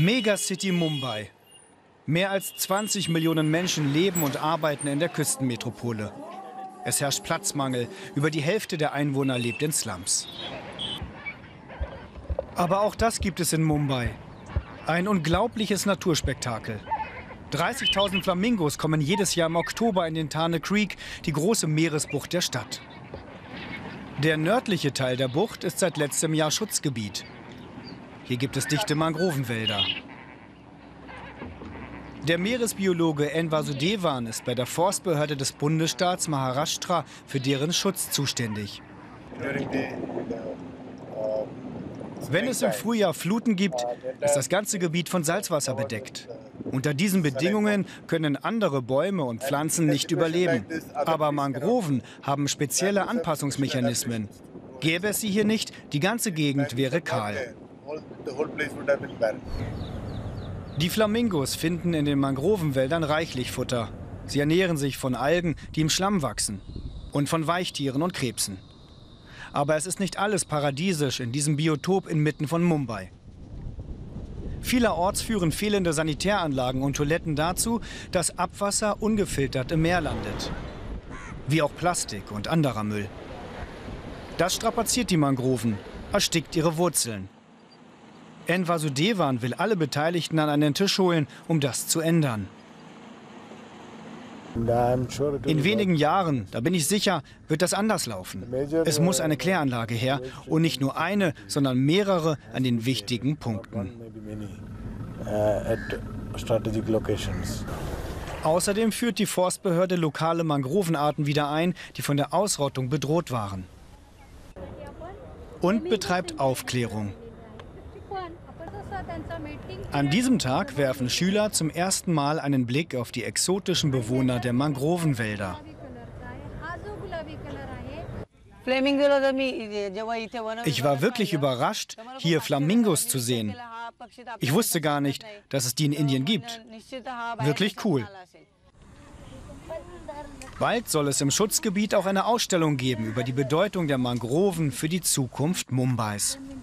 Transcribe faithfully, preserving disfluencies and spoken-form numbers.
Megacity Mumbai. Mehr als zwanzig Millionen Menschen leben und arbeiten in der Küstenmetropole. Es herrscht Platzmangel. Über die Hälfte der Einwohner lebt in Slums. Aber auch das gibt es in Mumbai. Ein unglaubliches Naturspektakel. dreißigtausend Flamingos kommen jedes Jahr im Oktober in den Thane Creek, die große Meeresbucht der Stadt. Der nördliche Teil der Bucht ist seit letztem Jahr Schutzgebiet. Hier gibt es dichte Mangrovenwälder. Der Meeresbiologe N. Vasudevan ist bei der Forstbehörde des Bundesstaats Maharashtra für deren Schutz zuständig. Wenn es im Frühjahr Fluten gibt, ist das ganze Gebiet von Salzwasser bedeckt. Unter diesen Bedingungen können andere Bäume und Pflanzen nicht überleben. Aber Mangroven haben spezielle Anpassungsmechanismen. Gäbe es sie hier nicht, die ganze Gegend wäre kahl. Die Flamingos finden in den Mangrovenwäldern reichlich Futter. Sie ernähren sich von Algen, die im Schlamm wachsen, und von Weichtieren und Krebsen. Aber es ist nicht alles paradiesisch in diesem Biotop inmitten von Mumbai. Vielerorts führen fehlende Sanitäranlagen und Toiletten dazu, dass Abwasser ungefiltert im Meer landet. Wie auch Plastik und anderer Müll. Das strapaziert die Mangroven, erstickt ihre Wurzeln. N. Vasudevan will alle Beteiligten an einen Tisch holen, um das zu ändern. In wenigen Jahren, da bin ich sicher, wird das anders laufen. Es muss eine Kläranlage her und nicht nur eine, sondern mehrere an den wichtigen Punkten. Außerdem führt die Forstbehörde lokale Mangrovenarten wieder ein, die von der Ausrottung bedroht waren. Und betreibt Aufklärung. An diesem Tag werfen Schüler zum ersten Mal einen Blick auf die exotischen Bewohner der Mangrovenwälder. Ich war wirklich überrascht, hier Flamingos zu sehen. Ich wusste gar nicht, dass es die in Indien gibt. Wirklich cool. Bald soll es im Schutzgebiet auch eine Ausstellung geben über die Bedeutung der Mangroven für die Zukunft Mumbais.